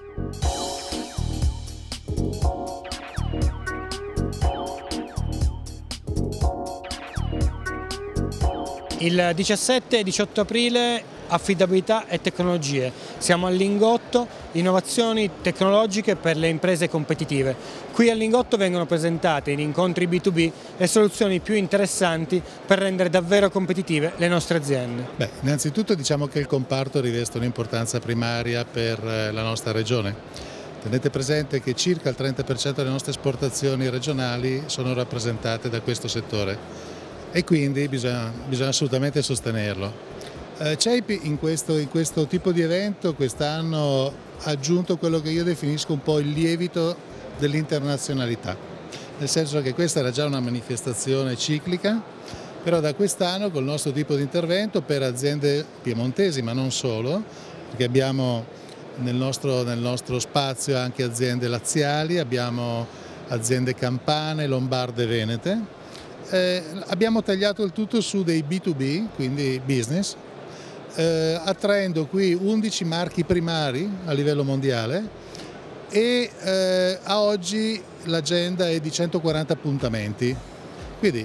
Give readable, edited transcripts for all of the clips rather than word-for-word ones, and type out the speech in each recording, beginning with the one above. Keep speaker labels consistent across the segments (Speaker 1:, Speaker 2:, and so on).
Speaker 1: Il 17 e 18 aprile affidabilità e tecnologie. Siamo al Lingotto, innovazioni tecnologiche per le imprese competitive. Qui al Lingotto vengono presentate in incontri B2B le soluzioni più interessanti per rendere davvero competitive le nostre aziende.
Speaker 2: Innanzitutto diciamo che il comparto riveste un'importanza primaria per la nostra regione. Tenete presente che circa il 30% delle nostre esportazioni regionali sono rappresentate da questo settore e quindi bisogna assolutamente sostenerlo. CEIP in questo tipo di evento quest'anno ha aggiunto quello che io definisco un po' il lievito dell'internazionalità, nel senso che questa era già una manifestazione ciclica, però da quest'anno col nostro tipo di intervento per aziende piemontesi, ma non solo, perché abbiamo nel nostro spazio anche aziende laziali, abbiamo aziende campane, lombarde, venete. Abbiamo tagliato il tutto su dei B2B, quindi business, attraendo qui 11 marchi primari a livello mondiale e a oggi l'agenda è di 140 appuntamenti. Quindi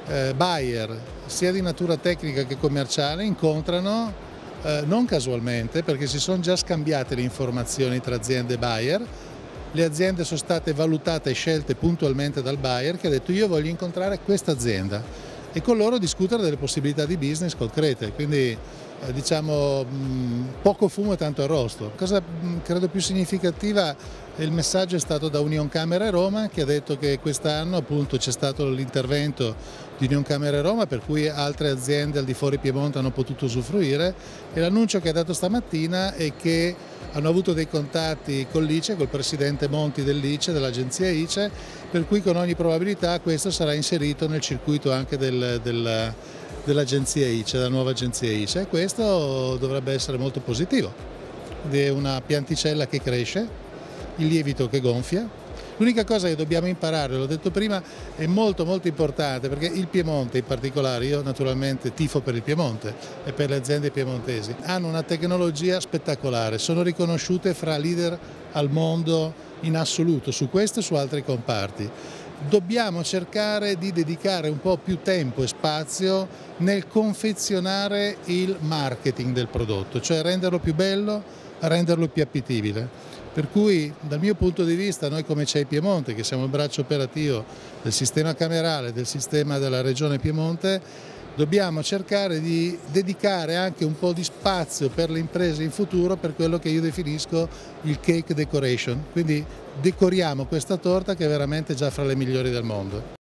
Speaker 2: buyer sia di natura tecnica che commerciale incontrano non casualmente, perché si sono già scambiate le informazioni tra aziende e buyer. Le aziende sono state valutate e scelte puntualmente dal buyer che ha detto io voglio incontrare questa azienda e con loro discutere delle possibilità di business concrete, quindi diciamo poco fumo e tanto arrosto. Cosa credo più significativa, il messaggio è stato da Unioncamere Roma che ha detto che quest'anno appunto c'è stato l'intervento di Unioncamere Roma per cui altre aziende al di fuori Piemonte hanno potuto usufruire e l'annuncio che ha dato stamattina è che hanno avuto dei contatti con l'ICE, col presidente Monti dell'ICE, dell'agenzia ICE, per cui con ogni probabilità questo sarà inserito nel circuito anche dell'agenzia ICE, della nuova agenzia ICE, e questo dovrebbe essere molto positivo. È una pianticella che cresce, il lievito che gonfia. L'unica cosa che dobbiamo imparare, l'ho detto prima, è molto importante perché il Piemonte in particolare, io naturalmente tifo per il Piemonte e per le aziende piemontesi, hanno una tecnologia spettacolare, sono riconosciute fra leader al mondo in assoluto su questo e su altri comparti. Dobbiamo cercare di dedicare un po' più tempo e spazio nel confezionare il marketing del prodotto, cioè renderlo più bello, renderlo più appetibile. Per cui dal mio punto di vista noi come CEI Piemonte, che siamo il braccio operativo del sistema camerale, del sistema della regione Piemonte, dobbiamo cercare di dedicare anche un po' di spazio per le imprese in futuro per quello che io definisco il cake decoration, quindi decoriamo questa torta che è veramente già fra le migliori del mondo.